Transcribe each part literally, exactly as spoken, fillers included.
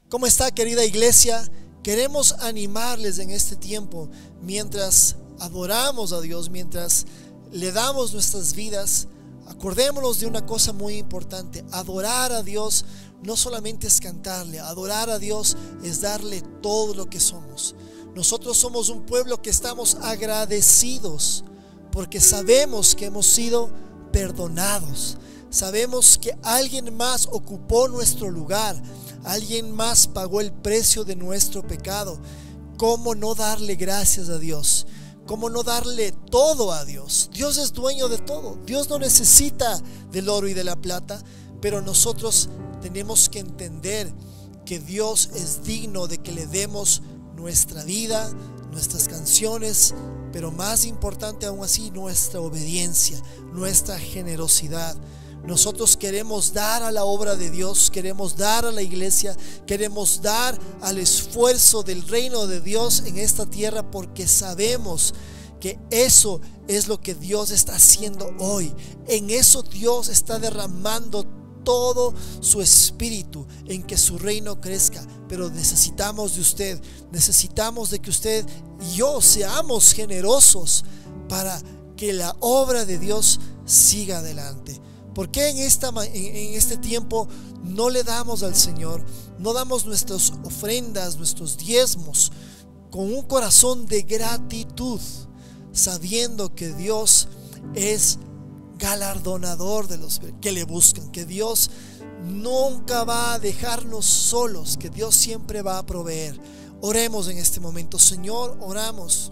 ¿Cómo está, querida iglesia? Queremos animarles en este tiempo, mientras adoramos a Dios, mientras le damos nuestras vidas. Acordémonos de una cosa muy importante: adorar a Dios no solamente es cantarle, adorar a Dios es darle todo lo que somos. Nosotros somos un pueblo que estamos agradecidos porque sabemos que hemos sido perdonados. Sabemos que alguien más ocupó nuestro lugar, alguien más pagó el precio de nuestro pecado. ¿Cómo no darle gracias a Dios? ¿Cómo no darle todo a Dios? Dios es dueño de todo. Dios no necesita del oro y de la plata, pero nosotros tenemos que entender que Dios es digno de que le demos nuestra vida, nuestras canciones, pero más importante aún así, nuestra obediencia, nuestra generosidad. Nosotros queremos dar a la obra de Dios, queremos dar a la iglesia, queremos dar al esfuerzo del reino de Dios en esta tierra, porque sabemos que eso es lo que Dios está haciendo hoy. En eso Dios está derramando todo su espíritu en que su reino crezca. Pero necesitamos de usted, necesitamos de que usted y yo seamos generosos para que la obra de Dios siga adelante. ¿Por qué en, esta, en este tiempo no le damos al Señor, no damos nuestras ofrendas, nuestros diezmos con un corazón de gratitud, sabiendo que Dios es galardonador de los que le buscan, que Dios nunca va a dejarnos solos, que Dios siempre va a proveer? Oremos en este momento. Señor, oramos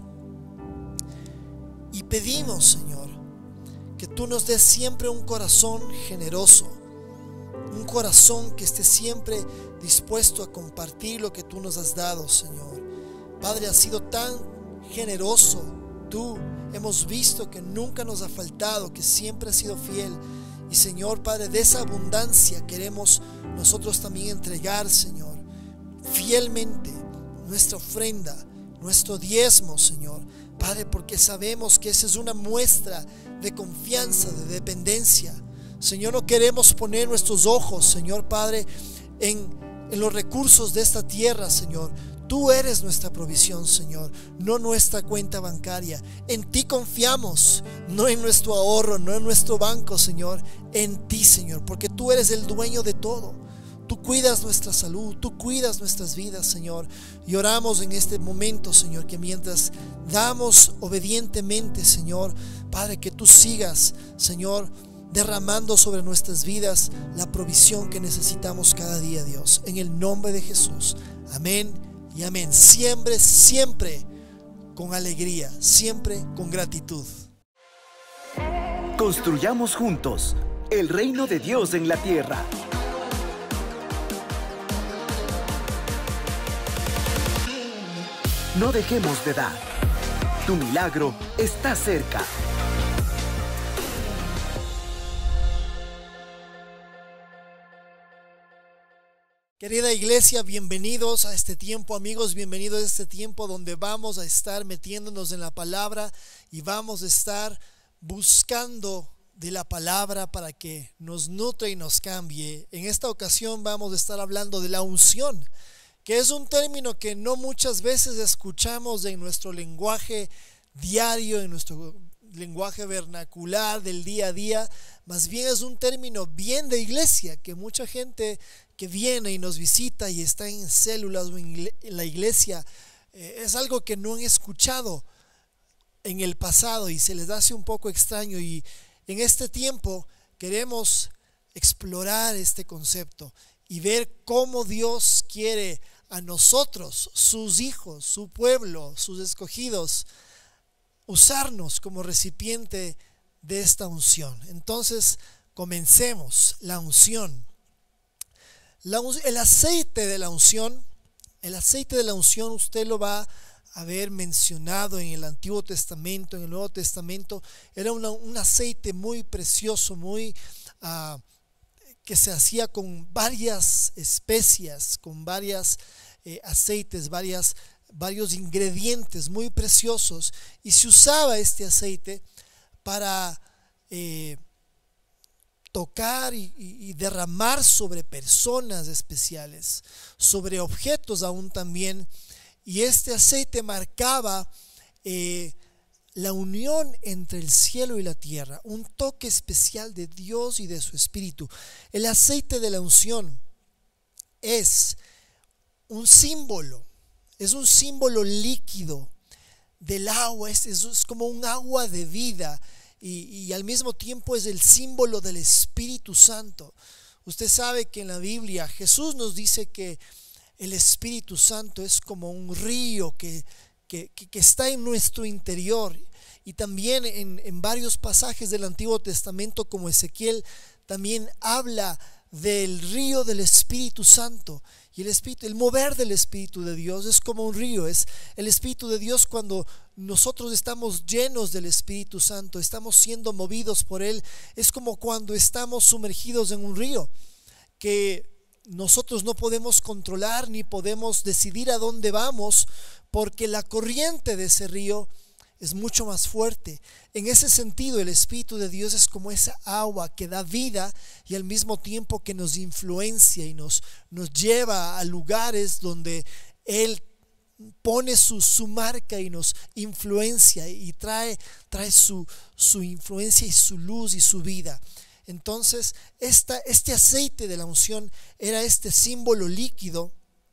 y pedimos, Señor, que tú nos des siempre un corazón generoso, un corazón que esté siempre dispuesto a compartir lo que tú nos has dado, Señor. Padre, has sido tan generoso tú. Hemos visto que nunca nos ha faltado, que siempre has sido fiel. Y Señor, Padre, de esa abundancia queremos nosotros también entregar, Señor, fielmente nuestra ofrenda, nuestro diezmo, Señor, Padre, porque sabemos que esa es una muestra de confianza, de dependencia. Señor, no queremos poner nuestros ojos, Señor Padre, en, en los recursos de esta tierra, Señor. Tú eres nuestra provisión, Señor, no nuestra cuenta bancaria. En ti confiamos, no en nuestro ahorro, no en nuestro banco, Señor. En ti, Señor, porque tú eres el dueño de todo. Tú cuidas nuestra salud, tú cuidas nuestras vidas, Señor. Y oramos en este momento, Señor, que mientras damos obedientemente, Señor, Padre, que tú sigas, Señor, derramando sobre nuestras vidas la provisión que necesitamos cada día, Dios. En el nombre de Jesús. Amén y amén. Siempre, siempre con alegría, siempre con gratitud. Construyamos juntos el reino de Dios en la tierra. No dejemos de dar. Tu milagro está cerca. Querida iglesia, bienvenidos a este tiempo, amigos, bienvenidos a este tiempo donde vamos a estar metiéndonos en la palabra y vamos a estar buscando de la palabra para que nos nutre y nos cambie. En esta ocasión vamos a estar hablando de la unción, que es un término que no muchas veces escuchamos en nuestro lenguaje diario, en nuestro lenguaje vernacular del día a día. Más bien es un término bien de iglesia, que mucha gente que viene y nos visita y está en células o en la iglesia, eh, es algo que no han escuchado en el pasado y se les hace un poco extraño. Y en este tiempo queremos explorar este concepto y ver cómo Dios quiere a nosotros, sus hijos, su pueblo, sus escogidos, usarnos como recipiente de esta unción. Entonces, comencemos. La unción. La, el aceite de la unción, el aceite de la unción usted lo va a ver mencionado en el Antiguo Testamento, en el Nuevo Testamento. Era una, un aceite muy precioso, muy uh, que se hacía con varias especias, con varias eh, aceites, varias, varios ingredientes muy preciosos, y se usaba este aceite para eh, tocar y, y, y derramar sobre personas especiales, sobre objetos aún también. Y este aceite marcaba eh, la unión entre el cielo y la tierra, un toque especial de Dios y de su Espíritu. El aceite de la unción es un símbolo, es un símbolo líquido del agua, es, es como un agua de vida. Y, y al mismo tiempo es el símbolo del Espíritu Santo. Usted sabe que en la Biblia Jesús nos dice que el Espíritu Santo es como un río que, que, que, que está en nuestro interior. Y también en, en varios pasajes del Antiguo Testamento, como Ezequiel, también habla del río del Espíritu Santo. Y el Espíritu, el mover del Espíritu de Dios es como un río. Es el Espíritu de Dios cuando nosotros estamos llenos del Espíritu Santo, estamos siendo movidos por Él. Es como cuando estamos sumergidos en un río que nosotros no podemos controlar ni podemos decidir a dónde vamos, porque la corriente de ese río es mucho más fuerte. En ese sentido, el Espíritu de Dios es como esa agua que da vida y al mismo tiempo que nos influencia y nos, nos lleva a lugares donde Él pone su, su marca y nos influencia y trae, trae su, su influencia y su luz y su vida. Entonces, esta, este aceite de la unción era este símbolo líquido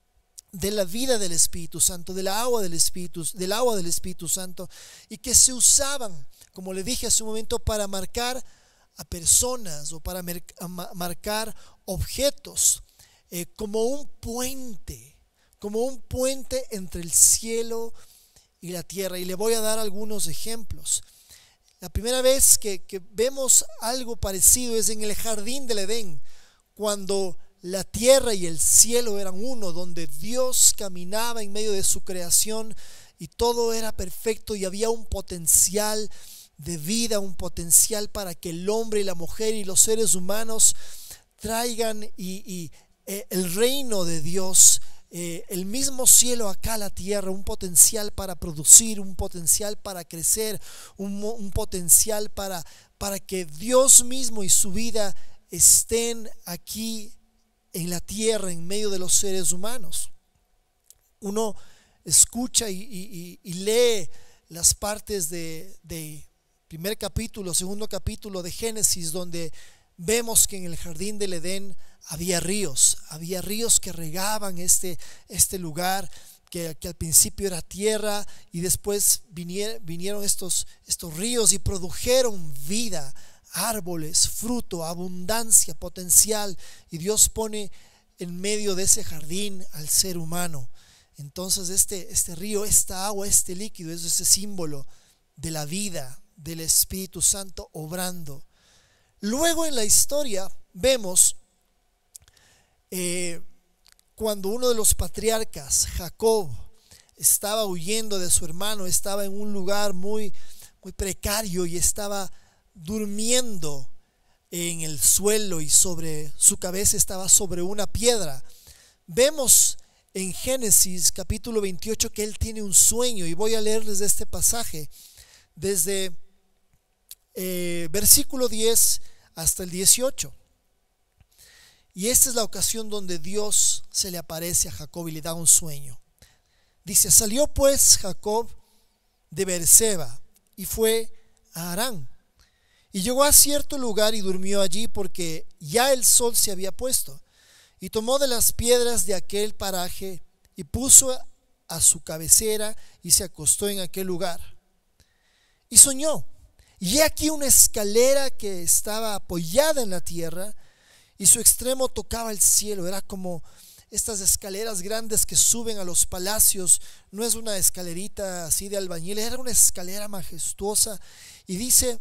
de la vida del Espíritu Santo, del agua del Espíritu, del agua del Espíritu Santo, y que se usaban, como le dije hace un momento, para marcar a personas o para mer- a ma- marcar objetos, eh, como un puente, como un puente entre el cielo y la tierra. Y le voy a dar algunos ejemplos. La primera vez que, que vemos algo parecido es en el jardín del Edén, cuando la tierra y el cielo eran uno, donde Dios caminaba en medio de su creación y todo era perfecto y había un potencial de vida, un potencial para que el hombre y la mujer y los seres humanos traigan y, y eh, el reino de Dios, eh, el mismo cielo acá a la tierra, un potencial para producir, un potencial para crecer, un, un potencial para, para que Dios mismo y su vida estén aquí en la tierra, en medio de los seres humanos. Uno escucha y, y, y lee las partes de, de primer capítulo, segundo capítulo de Génesis, donde vemos que en el jardín del Edén había ríos, había ríos que regaban este, este lugar, que, que al principio era tierra y después vinieron, vinieron estos, estos ríos y produjeron vida, árboles, fruto, abundancia, potencial, y Dios pone en medio de ese jardín al ser humano. Entonces este, este río, esta agua, este líquido es ese símbolo de la vida del Espíritu Santo obrando. Luego en la historia vemos eh, cuando uno de los patriarcas, Jacob, estaba huyendo de su hermano, estaba en un lugar muy, muy precario y estaba durmiendo en el suelo y sobre su cabeza estaba sobre una piedra. Vemos en Génesis capítulo veintiocho que él tiene un sueño, y voy a leerles este pasaje desde eh, versículo diez hasta el dieciocho. Y esta es la ocasión donde Dios se le aparece a Jacob y le da un sueño. Dice: salió pues Jacob de Beerseba y fue a Harán. Y llegó a cierto lugar y durmió allí, porque ya el sol se había puesto. Y tomó de las piedras de aquel paraje y puso a su cabecera y se acostó en aquel lugar. Y soñó, y he aquí una escalera que estaba apoyada en la tierra y su extremo tocaba el cielo. Era como estas escaleras grandes que suben a los palacios. No es una escalerita así de albañil, era una escalera majestuosa. Y dice: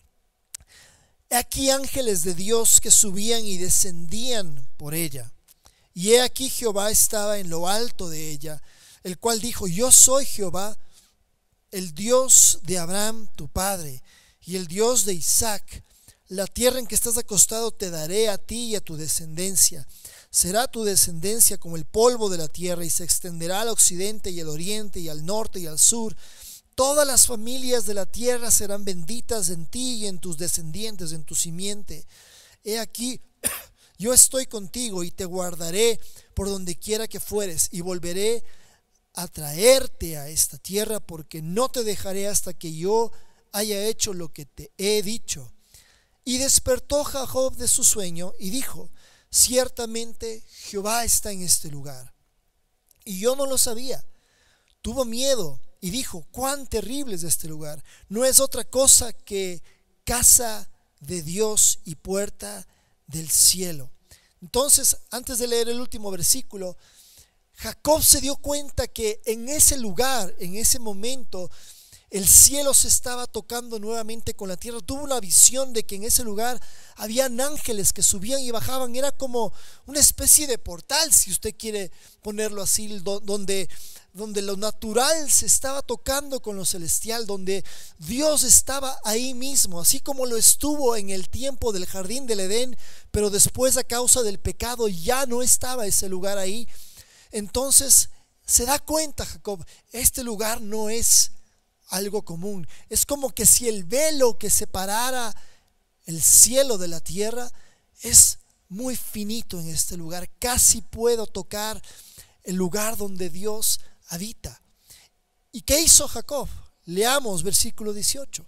he aquí ángeles de Dios que subían y descendían por ella. Y he aquí Jehová estaba en lo alto de ella, el cual dijo: yo soy Jehová, el Dios de Abraham tu padre, y el Dios de Isaac. La tierra en que estás acostado te daré a ti y a tu descendencia. Será tu descendencia como el polvo de la tierra, y se extenderá al occidente y al oriente y al norte y al sur. Todas las familias de la tierra serán benditas en ti y en tus descendientes, en tu simiente. he aquí, yo estoy contigo y te guardaré por donde quiera que fueres, y volveré a traerte a esta tierra, porque no te dejaré hasta que yo haya hecho lo que te he dicho. Y despertó Jacob de su sueño y dijo: ciertamente Jehová está en este lugar, y yo no lo sabía. Tuvo miedo y dijo: cuán terrible es este lugar. No es otra cosa que casa de Dios y puerta del cielo. Entonces, antes de leer el último versículo, Jacob se dio cuenta que en ese lugar, en ese momento, el cielo se estaba tocando nuevamente con la tierra. Tuvo una visión de que en ese lugar habían ángeles que subían y bajaban. Era como una especie de portal, si usted quiere ponerlo así, donde, donde lo natural se estaba tocando con lo celestial, donde Dios estaba ahí mismo, así como lo estuvo en el tiempo del jardín del Edén, pero después, a causa del pecado, ya no estaba ese lugar ahí. Entonces se da cuenta Jacob: este lugar no es algo común. Es como que si el velo que separara el cielo de la tierra es muy finito en este lugar. Casi puedo tocar el lugar donde Dios habita. ¿Y qué hizo Jacob? Leamos versículo dieciocho.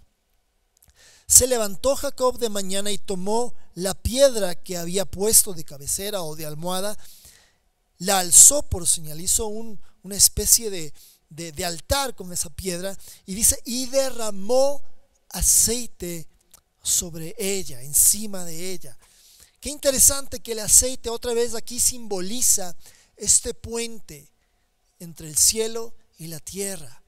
Se levantó Jacob de mañana y tomó la piedra que había puesto de cabecera o de almohada, la alzó por señal, hizo un, una especie de, de, de altar con esa piedra, y dice: y derramó aceite sobre ella, encima de ella. Qué interesante que el aceite otra vez aquí simboliza este puente entre el cielo y la tierra.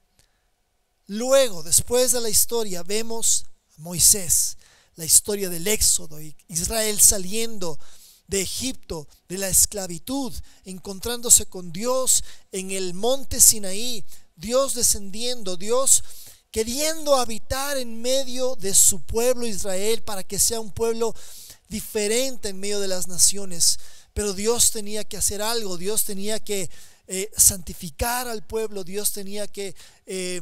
Luego, después de la historia, vemos a Moisés, la historia del éxodo, Israel saliendo de Egipto, de la esclavitud, encontrándose con Dios en el monte Sinaí, Dios descendiendo, Dios queriendo habitar en medio de su pueblo Israel para que sea un pueblo diferente en medio de las naciones. Pero Dios tenía que hacer algo, Dios tenía que eh, santificar al pueblo, Dios tenía que eh,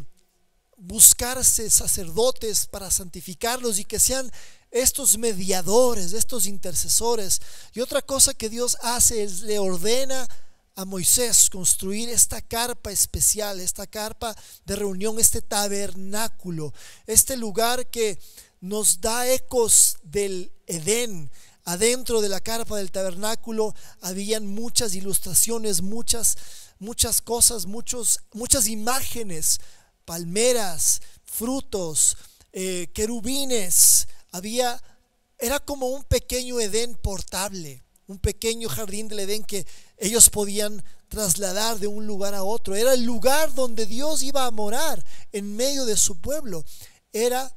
buscarse sacerdotes para santificarlos y que sean estos mediadores, estos intercesores. Y otra cosa que Dios hace es le ordena a Moisés construir esta carpa especial, esta carpa de reunión, este tabernáculo, este lugar que nos da ecos del Edén. Adentro de la carpa del tabernáculo habían muchas ilustraciones, muchas, muchas cosas, muchos, muchas imágenes, palmeras, frutos, eh, querubines. Había, era como un pequeño Edén portable, un pequeño jardín del Edén que ellos podían trasladar de un lugar a otro. Era el lugar donde Dios iba a morar en medio de su pueblo. Era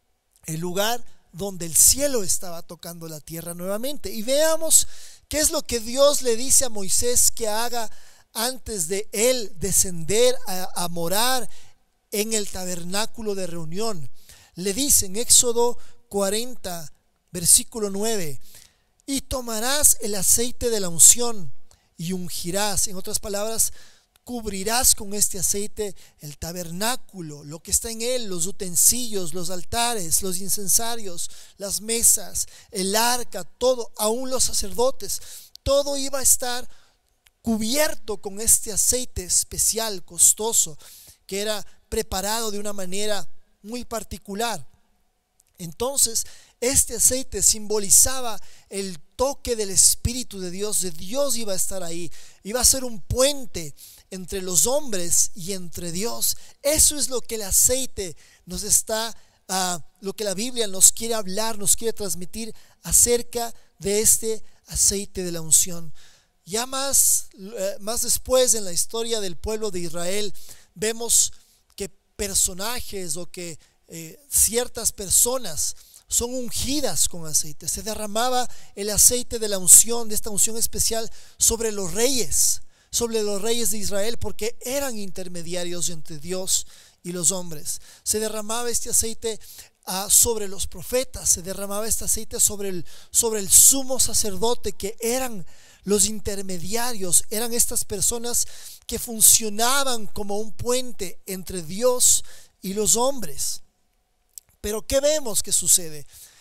el lugar donde el cielo estaba tocando la tierra nuevamente. Y veamos qué es lo que Dios le dice a Moisés que haga antes de él descender a, a morar en el tabernáculo de reunión. Le dice en Éxodo cuarenta, versículo nueve: y tomarás el aceite de la unción y ungirás, en otras palabras, cubrirás con este aceite el tabernáculo, lo que está en él, los utensilios, los altares, los incensarios, las mesas, el arca, todo, aún los sacerdotes, todo iba a estar cubierto con este aceite especial, costoso, que era preparado de una manera muy particular. Entonces, este aceite simbolizaba el toque del Espíritu de Dios. De Dios iba a estar ahí, iba a ser un puente entre los hombres y entre Dios. Eso es lo que el aceite nos está, uh, lo que la Biblia nos quiere hablar, nos quiere transmitir acerca de este aceite de la unción. Ya más, uh, más después en la historia del pueblo de Israel, vemos que personajes o que eh, ciertas personas son ungidas con aceite. Se derramaba el aceite de la unción, de esta unción especial, sobre los reyes, sobre los reyes de Israel, porque eran intermediarios entre Dios y los hombres. Se derramaba este aceite uh, sobre los profetas, se derramaba este aceite sobre el, sobre el sumo sacerdote, que eran los intermediarios, eran estas personas que funcionaban como un puente entre Dios y los hombres. Pero ¿qué vemos que sucede?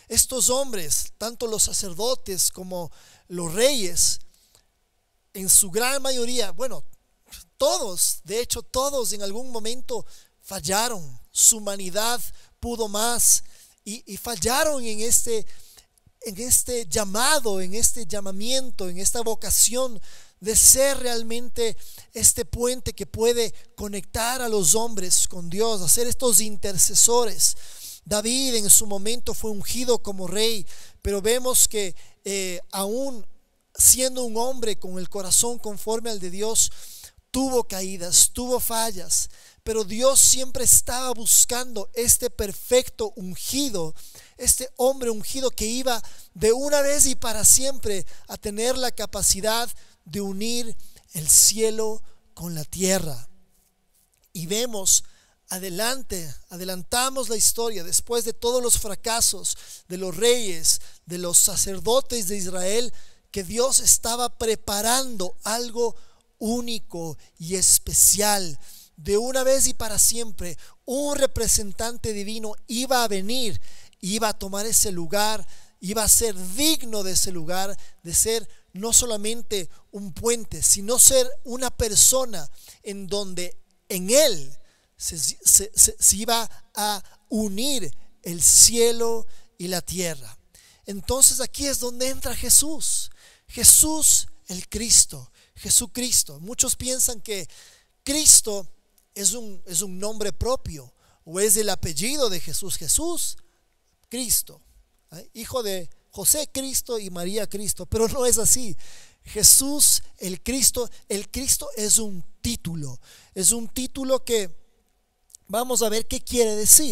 Estos hombres, tanto los sacerdotes como los reyes, en su gran mayoría, bueno, todos, de hecho todos en algún momento fallaron. Su humanidad pudo más y, y fallaron en este, en este llamado, en este llamamiento, en esta vocación de ser realmente este puente que puede conectar a los hombres con Dios, hacer estos intercesores. David en su momento fue ungido como rey, pero vemos que eh, aún siendo un hombre con el corazón conforme al de Dios, tuvo caídas, tuvo fallas, pero Dios siempre estaba buscando este perfecto ungido, este hombre ungido que iba de una vez y para siempre a tener la capacidad de unir el cielo con la tierra. Y vemos adelante, adelantamos la historia, después de todos los fracasos de los reyes, de los sacerdotes de Israel, que Dios estaba preparando algo único y especial. De una vez y para siempre, un representante divino iba a venir, iba a tomar ese lugar, iba a ser digno de ese lugar, de ser no solamente un puente, sino ser una persona en donde en él se, se, se, se iba a unir el cielo y la tierra. Entonces aquí es donde entra Jesús, Jesús el Cristo, Jesucristo. Muchos piensan que Cristo es un, es un nombre propio o es el apellido de Jesús, Jesús Cristo, ¿eh? Hijo de José Cristo y María Cristo, pero no es así. Jesús el Cristo, el Cristo es un título, es un título que vamos a ver qué quiere decir.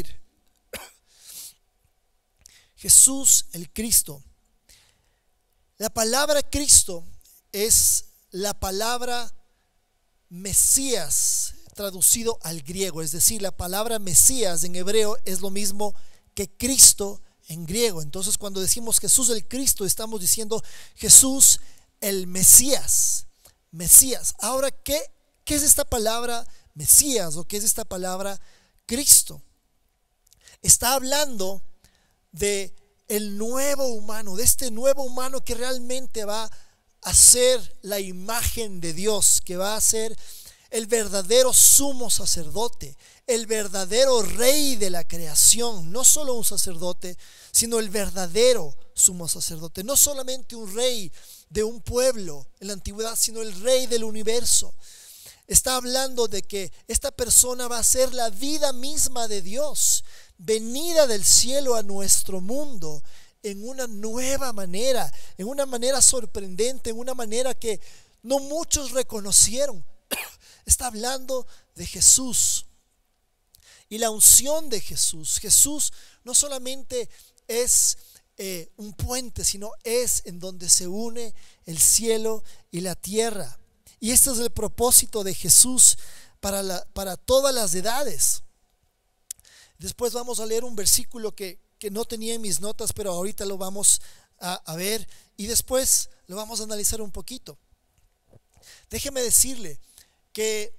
Jesús el Cristo. La palabra Cristo es la palabra Mesías traducido al griego, es decir, la palabra Mesías en hebreo es lo mismo que Cristo en griego. Entonces, cuando decimos Jesús el Cristo, estamos diciendo Jesús el Mesías. Mesías. Ahora, ¿qué, qué es esta palabra Mesías o qué es esta palabra Cristo? Está hablando de el nuevo humano, de este nuevo humano que realmente va a ser la imagen de Dios, que va a ser el verdadero sumo sacerdote, el verdadero rey de la creación, no solo un sacerdote, sino el verdadero sumo sacerdote, no solamente un rey de un pueblo en la antigüedad, sino el rey del universo. Está hablando de que esta persona va a ser la vida misma de Dios, venida del cielo a nuestro mundo en una nueva manera, en una manera sorprendente, en una manera que no muchos reconocieron. Está hablando de Jesús y la unción de Jesús. Jesús no solamente es eh, un puente, sino es en donde se une el cielo y la tierra. Y este es el propósito de Jesús para, la, para todas las edades. Después vamos a leer un versículo que, que no tenía en mis notas, pero ahorita lo vamos a, a ver y después lo vamos a analizar un poquito. Déjeme decirle que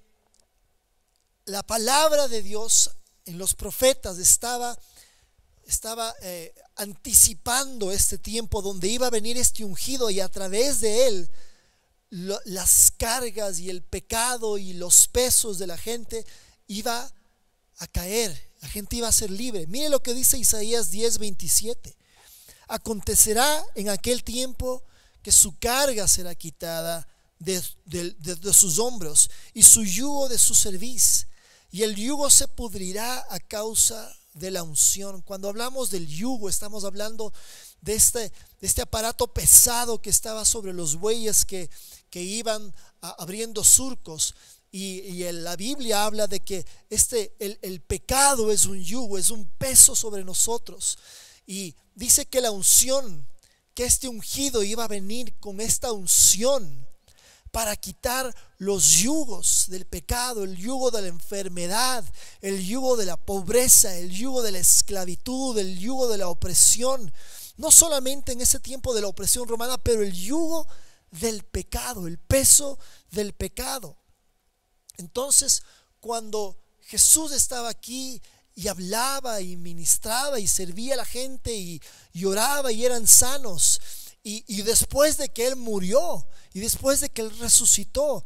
la palabra de Dios en los profetas estaba, estaba eh, anticipando este tiempo donde iba a venir este ungido y a través de él lo, las cargas y el pecado y los pesos de la gente iba a caer, la gente iba a ser libre. Mire lo que dice Isaías diez veintisiete. Acontecerá en aquel tiempo que su carga será quitada De, de, de, de sus hombros y su yugo de su cerviz, y el yugo se pudrirá a causa de la unción. Cuando hablamos del yugo, estamos hablando de este, de este aparato pesado que estaba sobre los bueyes que, que iban a, abriendo surcos, y, y en la Biblia habla de que este, el, el pecado es un yugo, es un peso sobre nosotros, y dice que la unción, que este ungido iba a venir con esta unción para quitar los yugos del pecado, el yugo de la enfermedad, el yugo de la pobreza, el yugo de la esclavitud, el yugo de la opresión. No solamente en ese tiempo de la opresión romana, pero el yugo del pecado, el peso del pecado. Entonces, cuando Jesús estaba aquí y hablaba y ministraba y servía a la gente y, y oraba y eran sanos. Y, y después de que Él murió y después de que Él resucitó,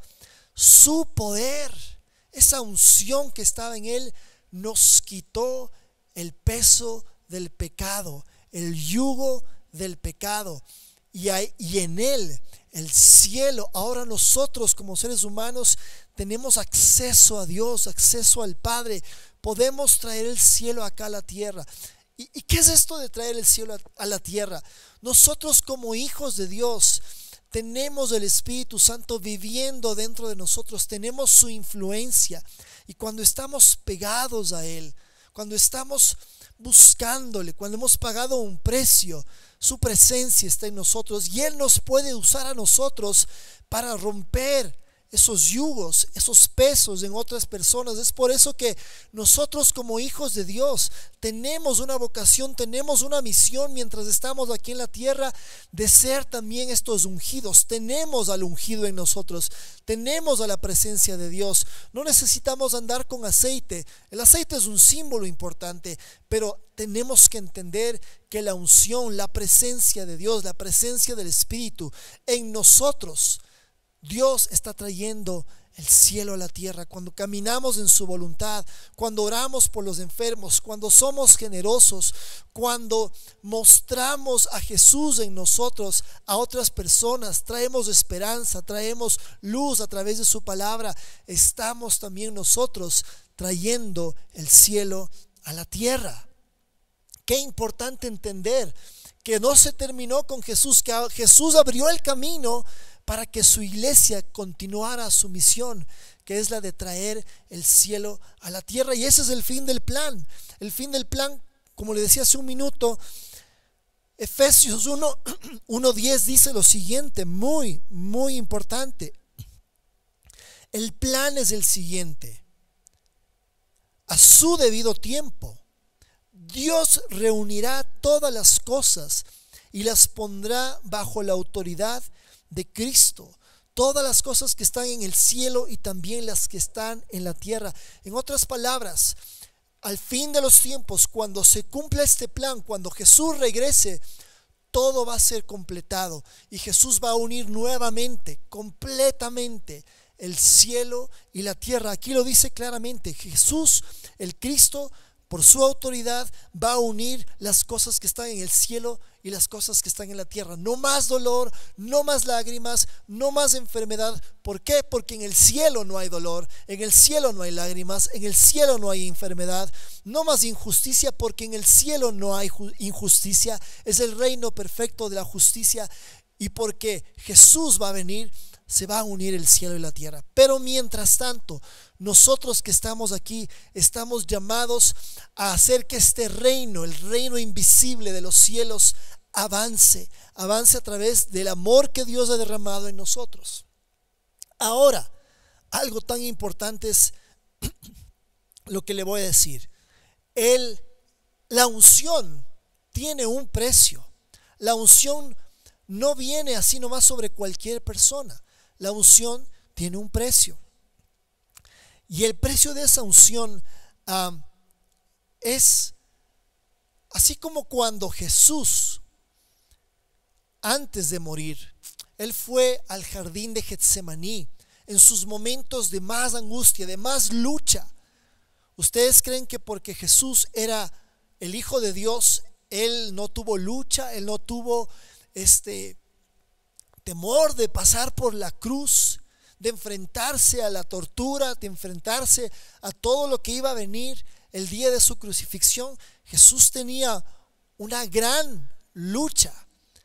su poder, esa unción que estaba en Él, nos quitó el peso del pecado, el yugo del pecado. Y, hay, y en Él, el cielo, ahora nosotros como seres humanos tenemos acceso a Dios, acceso al Padre. Podemos traer el cielo acá a la tierra. ¿Y, y qué es esto de traer el cielo a, a la tierra? Nosotros como hijos de Dios tenemos el Espíritu Santo viviendo dentro de nosotros, tenemos su influencia. Y cuando estamos pegados a Él, cuando estamos buscándole, cuando hemos pagado un precio, su presencia está en nosotros y Él nos puede usar a nosotros para romper esos yugos, esos pesos en otras personas. Es por eso que nosotros como hijos de Dios tenemos una vocación, tenemos una misión mientras estamos aquí en la tierra, de ser también estos ungidos. Tenemos al ungido en nosotros, tenemos a la presencia de Dios. No necesitamos andar con aceite. El aceite es un símbolo importante, pero tenemos que entender que la unción, la presencia de Dios, la presencia del Espíritu en nosotros, Dios está trayendo el cielo a la tierra. Cuando caminamos en su voluntad, cuando oramos por los enfermos, cuando somos generosos, cuando mostramos a Jesús en nosotros a otras personas, traemos esperanza, traemos luz a través de su palabra, estamos también nosotros trayendo el cielo a la tierra. Qué importante entender que no se terminó con Jesús, que Jesús abrió el camino para que su iglesia continuara su misión, que es la de traer el cielo a la tierra. Y ese es el fin del plan. El fin del plan, como le decía hace un minuto, Efesios uno diez dice lo siguiente, muy, muy importante. El plan es el siguiente: a su debido tiempo, Dios reunirá todas las cosas y las pondrá bajo la autoridad de Cristo, todas las cosas que están en el cielo y también las que están en la tierra. En otras palabras, al fin de los tiempos, cuando se cumpla este plan, cuando Jesús regrese, todo va a ser completado y Jesús va a unir nuevamente, completamente, el cielo y la tierra. Aquí lo dice claramente: Jesús, el Cristo, por su autoridad, va a unir las cosas que están en el cielo y las cosas que están en la tierra. No más dolor, no más lágrimas, no más enfermedad. ¿Por qué? Porque en el cielo no hay dolor, en el cielo no hay lágrimas, en el cielo no hay enfermedad. No más injusticia, porque en el cielo no hay injusticia. Es el reino perfecto de la justicia. Y porque Jesús va a venir, se va a unir el cielo y la tierra. Pero mientras tanto, nosotros que estamos aquí, estamos llamados a hacer que este reino, el reino invisible de los cielos, avance, avance a través del amor que Dios ha derramado en nosotros. Ahora, algo tan importante es lo que le voy a decir. El, la unción tiene un precio. La unción no viene así nomás sobre cualquier persona. La unción tiene un precio. Y el precio de esa unción um, es así como cuando Jesús, antes de morir, Él fue al jardín de Getsemaní en sus momentos de más angustia, de más lucha. ¿Ustedes creen que porque Jesús era el Hijo de Dios, Él no tuvo lucha, Él no tuvo este temor de pasar por la cruz, de enfrentarse a la tortura, de enfrentarse a todo lo que iba a venir el día de su crucifixión? Jesús tenía una gran lucha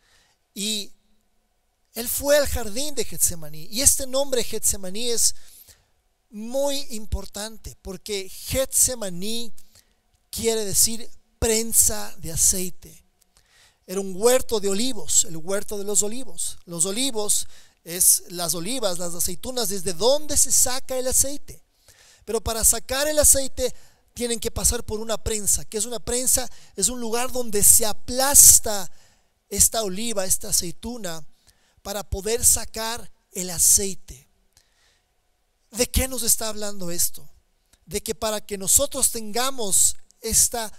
y Él fue al jardín de Getsemaní. Y este nombre Getsemaní es muy importante porque Getsemaní quiere decir prensa de aceite. Era un huerto de olivos, el huerto de los olivos. Los olivos es las olivas, las aceitunas, desde donde se saca el aceite. Pero para sacar el aceite tienen que pasar por una prensa. ¿Qué es una prensa? Es un lugar donde se aplasta esta oliva, esta aceituna, para poder sacar el aceite. ¿De qué nos está hablando esto? De que para que nosotros tengamos esta,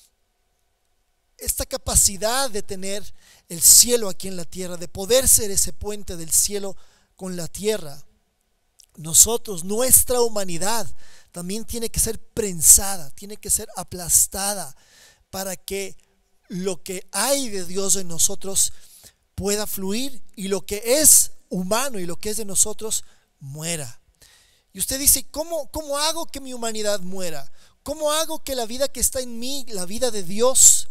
esta capacidad de tener el cielo aquí en la tierra, de poder ser ese puente del cielo con la tierra. Nosotros, nuestra humanidad también tiene que ser prensada, tiene que ser aplastada para que lo que hay de Dios en nosotros pueda fluir y lo que es humano y lo que es de nosotros muera. Y usted dice, ¿cómo, cómo hago que mi humanidad muera? ¿Cómo hago que la vida que está en mí, la vida de Dios,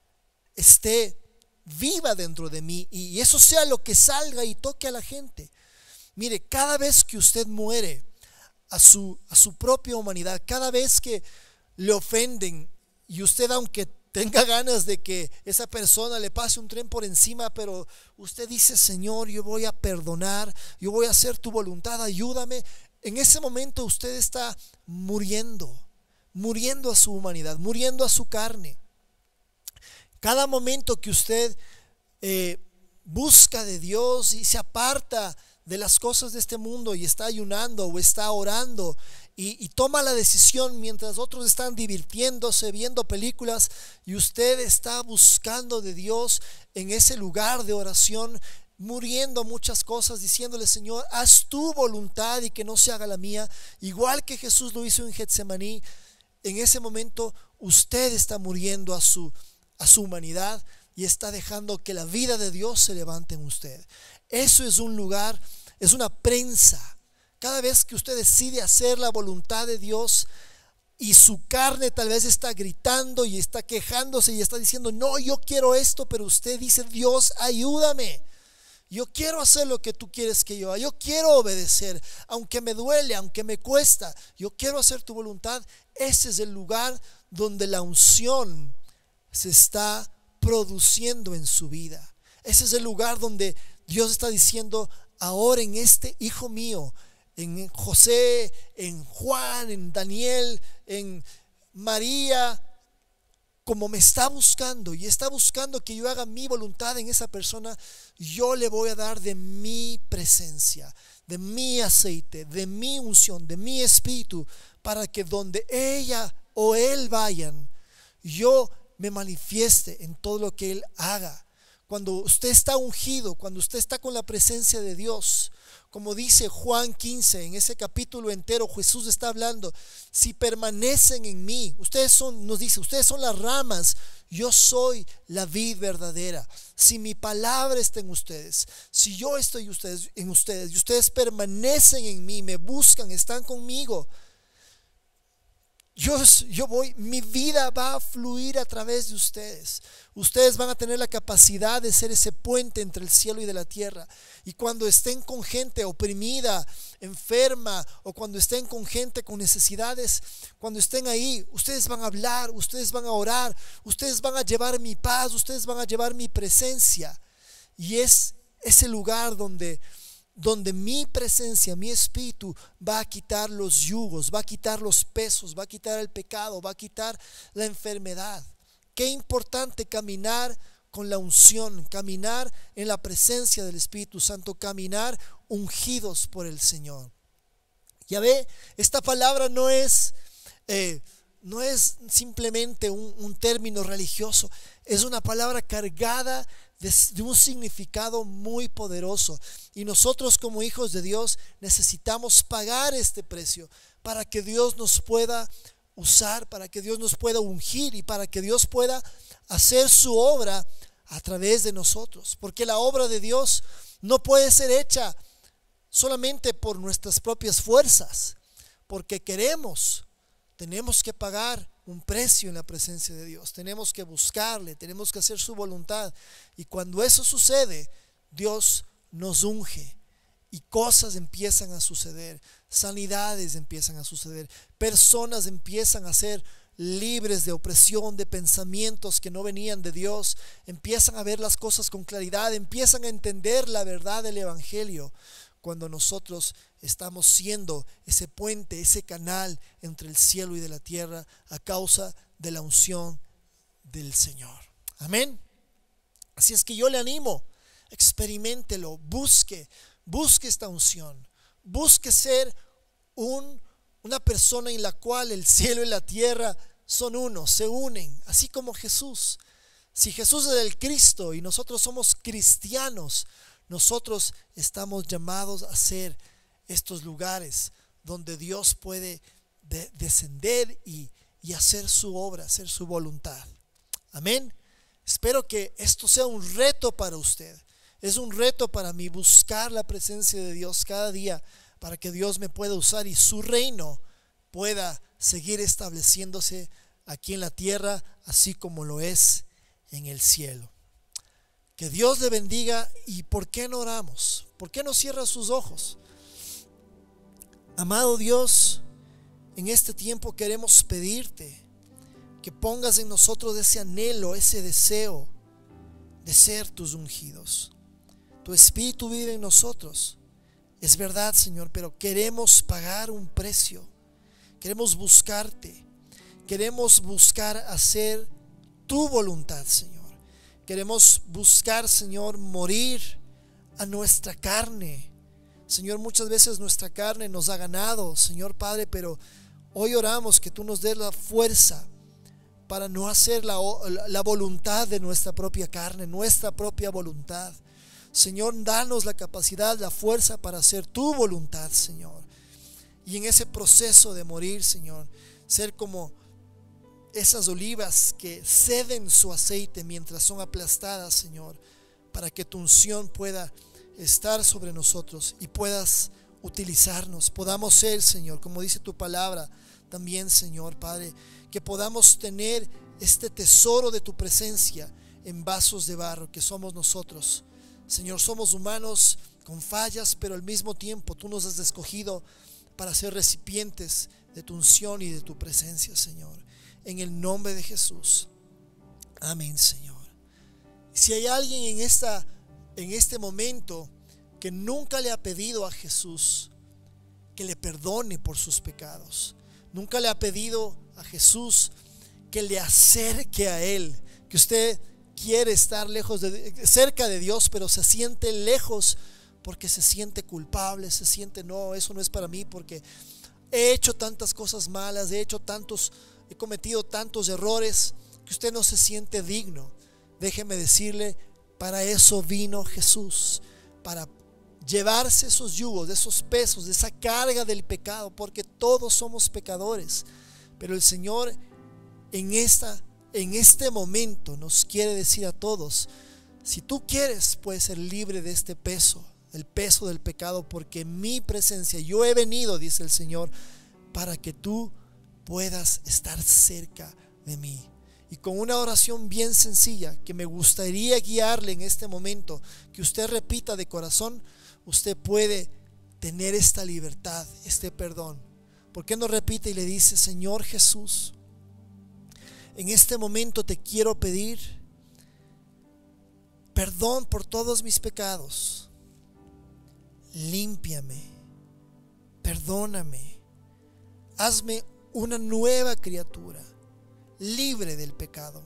esté viva dentro de mí y eso sea lo que salga y toque a la gente? Mire, cada vez que usted muere a su, a su propia humanidad, cada vez que le ofenden y usted, aunque tenga ganas de que esa persona le pase un tren por encima, pero usted dice, Señor, yo voy a perdonar, yo voy a hacer tu voluntad, ayúdame. En ese momento usted está muriendo, muriendo a su humanidad, muriendo a su carne. Cada momento que usted eh, busca de Dios y se aparta de las cosas de este mundo y está ayunando o está orando y, y toma la decisión mientras otros están divirtiéndose, viendo películas, y usted está buscando de Dios en ese lugar de oración, muriendo a muchas cosas, diciéndole, Señor, haz tu voluntad y que no se haga la mía, igual que Jesús lo hizo en Getsemaní. En ese momento usted está muriendo a su, a su humanidad y está dejando que la vida de Dios se levante en usted. Eso es un lugar, es una prensa. Cada vez que usted decide hacer la voluntad de Dios y su carne tal vez está gritando y está quejándose y está diciendo, no, yo quiero esto, pero usted dice, Dios, ayúdame. Yo quiero hacer lo que tú quieres que yo haga. Yo quiero obedecer, aunque me duele, aunque me cuesta. Yo quiero hacer tu voluntad. Ese es el lugar donde la unción se está produciendo en su vida. Ese es el lugar donde Dios está diciendo, ahora en este hijo mío, en José, en Juan, en Daniel, en María, como me está buscando y está buscando que yo haga mi voluntad en esa persona, yo le voy a dar de mi presencia, de mi aceite, de mi unción, de mi espíritu, para que donde ella o él vayan, yo me manifieste en todo lo que él haga. Cuando usted está ungido, cuando usted está con la presencia de Dios, como dice Juan quince, en ese capítulo entero Jesús está hablando, si permanecen en mí, ustedes son, nos dice, ustedes son las ramas, yo soy la vid verdadera. Si mi palabra está en ustedes, si yo estoy ustedes, en ustedes y ustedes permanecen en mí, me buscan, están conmigo, Yo, yo voy, mi vida va a fluir a través de ustedes. Ustedes van a tener la capacidad de ser ese puente entre el cielo y de la tierra. Y cuando estén con gente oprimida, enferma, o cuando estén con gente con necesidades, cuando estén ahí, ustedes van a hablar, ustedes van a orar, ustedes van a llevar mi paz, ustedes van a llevar mi presencia. Y es ese lugar donde donde mi presencia, mi espíritu va a quitar los yugos, va a quitar los pesos, va a quitar el pecado, va a quitar la enfermedad. Qué importante caminar con la unción, caminar en la presencia del Espíritu Santo, caminar ungidos por el Señor. Ya ve, esta palabra no es eh, no es simplemente un, un término religioso, es una palabra cargada De, de un significado muy poderoso, y nosotros como hijos de Dios necesitamos pagar este precio para que Dios nos pueda usar, para que Dios nos pueda ungir y para que Dios pueda hacer su obra a través de nosotros, porque la obra de Dios no puede ser hecha solamente por nuestras propias fuerzas, porque queremos, tenemos que pagar un precio en la presencia de Dios, tenemos que buscarle, tenemos que hacer su voluntad, y cuando eso sucede, Dios nos unge y cosas empiezan a suceder, sanidades empiezan a suceder, personas empiezan a ser libres de opresión, de pensamientos que no venían de Dios, empiezan a ver las cosas con claridad, empiezan a entender la verdad del evangelio. Cuando nosotros estamos siendo ese puente, ese canal entre el cielo y de la tierra a causa de la unción del Señor. Amén. Así es que yo le animo, experiméntelo, busque, busque esta unción, busque ser un, una persona en la cual el cielo y la tierra son uno, se unen, así como Jesús. Si Jesús es el Cristo y nosotros somos cristianos, nosotros estamos llamados a ser estos lugares donde Dios puede de- descender y, y hacer su obra, hacer su voluntad. Amén. Espero que esto sea un reto para usted. Es un reto para mí buscar la presencia de Dios cada día para que Dios me pueda usar y su reino pueda seguir estableciéndose aquí en la tierra, así como lo es en el cielo. Que Dios le bendiga. ¿Y por qué no oramos? ¿Por qué no cierra sus ojos? Amado Dios, en este tiempo queremos pedirte que pongas en nosotros ese anhelo, ese deseo de ser tus ungidos. Tu Espíritu vive en nosotros, es verdad, Señor, pero queremos pagar un precio. Queremos buscarte. Queremos buscar hacer tu voluntad, Señor. Queremos buscar, Señor, morir a nuestra carne. Señor, muchas veces nuestra carne nos ha ganado, Señor Padre, pero hoy oramos que tú nos des la fuerza para no hacer la, la voluntad de nuestra propia carne, nuestra propia voluntad. Señor, danos la capacidad, la fuerza para hacer tu voluntad, Señor. Y en ese proceso de morir, Señor, ser como esas olivas que ceden su aceite mientras son aplastadas, Señor, para que tu unción pueda estar sobre nosotros y puedas utilizarnos. Podamos ser, Señor, como dice tu palabra también, Señor Padre, que podamos tener este tesoro de tu presencia en vasos de barro que somos nosotros. Señor, somos humanos con fallas, pero al mismo tiempo tú nos has escogido para ser recipientes de tu unción y de tu presencia, Señor. En el nombre de Jesús. Amén, Señor. Si hay alguien en, esta, en este momento que nunca le ha pedido a Jesús que le perdone por sus pecados, nunca le ha pedido a Jesús que le acerque a Él, que usted quiere estar lejos de, cerca de Dios, pero se siente lejos porque se siente culpable, se siente, no, eso no es para mí porque he hecho tantas cosas malas, he hecho tantos, he cometido tantos errores que usted no se siente digno. Déjeme decirle, para eso vino Jesús, para llevarse esos yugos, esos pesos, de esa carga del pecado, porque todos somos pecadores. Pero el Señor en esta en este momento nos quiere decir a todos: si tú quieres, puedes ser libre de este peso, el peso del pecado, porque en mi presencia yo he venido, dice el Señor, para que tú puedas estar cerca de mí. Y con una oración bien sencilla que me gustaría guiarle en este momento, que usted repita de corazón, usted puede tener esta libertad, este perdón. ¿Por qué no repite y le dice: Señor Jesús, en este momento te quiero pedir perdón por todos mis pecados, límpiame, perdóname, hazme una nueva criatura, libre del pecado.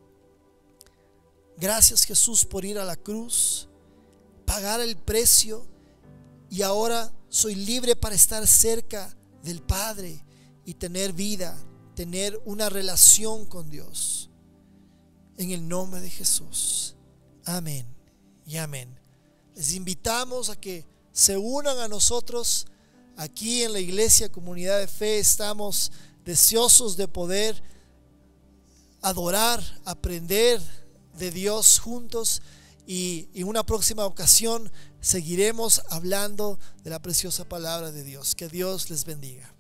Gracias, Jesús, por ir a la cruz, pagar el precio, y ahora soy libre para estar cerca del Padre y tener vida, tener una relación con Dios. En el nombre de Jesús. Amén y amén. Les invitamos a que se unan a nosotros aquí en la Iglesia Comunidad de Fe. Estamos deseosos de poder adorar, aprender de Dios juntos, y en una próxima ocasión seguiremos hablando de la preciosa palabra de Dios. Que Dios les bendiga.